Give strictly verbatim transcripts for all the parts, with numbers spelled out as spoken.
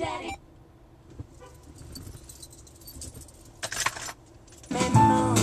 daddy. Maintenant.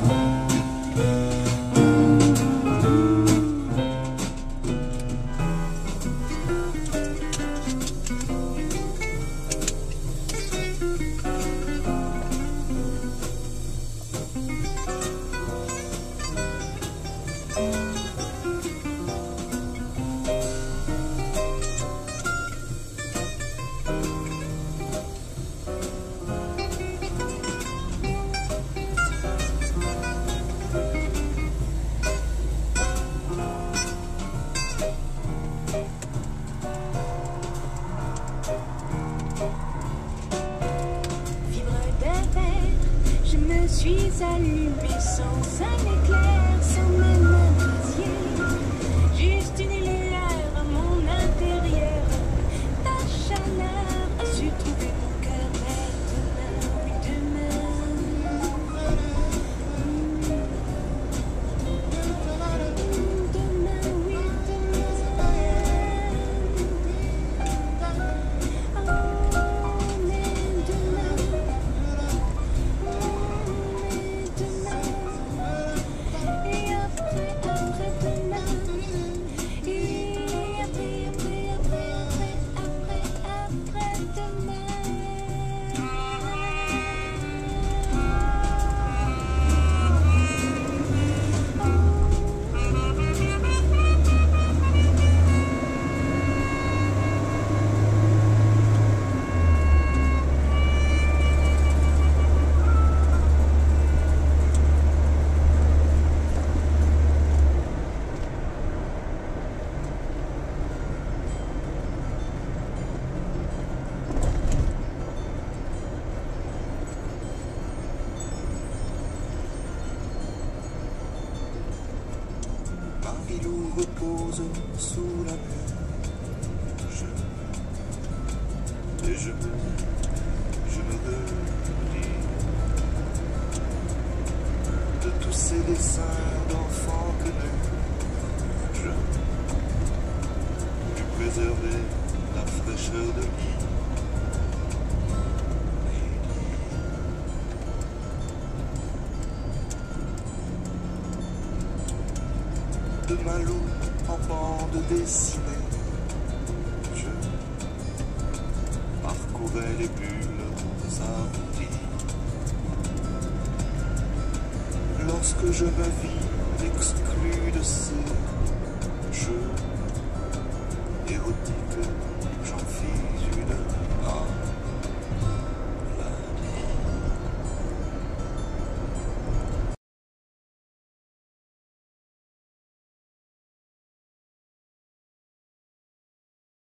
Je suis allumée sans un éclair, sans même un brasier. Juste une lueur à mon intérieur. Ta chaleur a su trouver mon cœur. Mais demain, oui demain. Demain, oui demain. Oh, mais demain. Marilou repose sous la neige. Et je me, je me redis de tous ces dessins d'enfants que je dû préserver la fraîcheur de lit. De Malou en bande dessinée, je parcourais les bulles arrondies. Lorsque je me vis exclu de ces jeux érotiques, j'en fis une art.